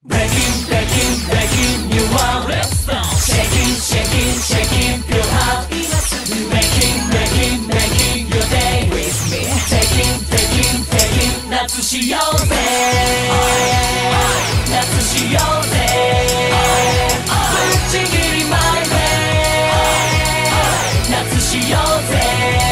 Breaking, breaking, breaking new world. Shaking, shaking, shaking pure heart. Making, making, making your day with me. Taking, taking, taking 夏しようぜ。夏しようぜ。ぶっちぎり my way。夏しようぜ。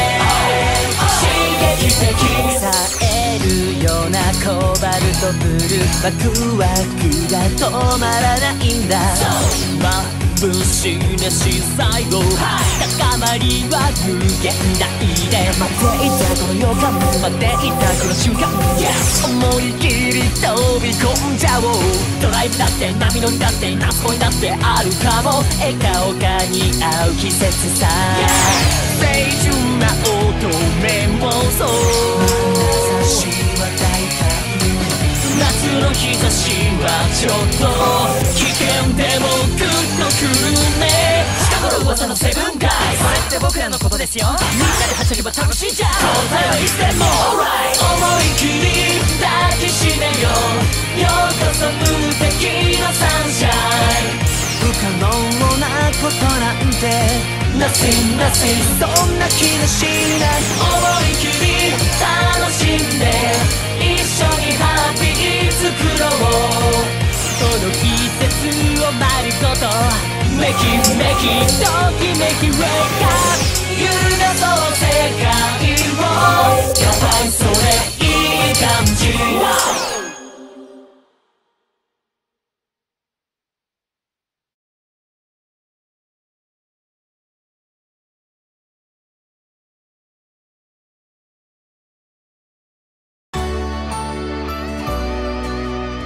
刺激的冴えるようなコバルトブルーワクワクが止まらないんだ。眩しなし最後高まりは無限大で待っていたこの予感待っていたこの瞬間、yes! 思い切り飛び込んじゃおう。ドライブだって波乗りだって夏恋だってあるかも。笑顔が似合う季節さ、清純な乙女妄想。名指しは大胆、夏の日差しはちょっと危険でもグッとくるね。近頃噂のセブンガイ、それって僕らのことですよ。みんなではしゃげば楽しいじゃん。答えはいつでも Alright、 思い切り抱きしめよう。ようこそ無敵のサンシャイン。不可能なことなんて Nothing, nothing そんな気がしない。思い切り楽しんで一緒にハッピー作ろう。この季節を丸ごと Make it, make it ときめき Wake up 揺るがそう世界を。やばいそれいい感じ。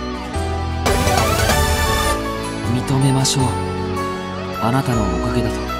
認めましょう。あなたのおかげだと。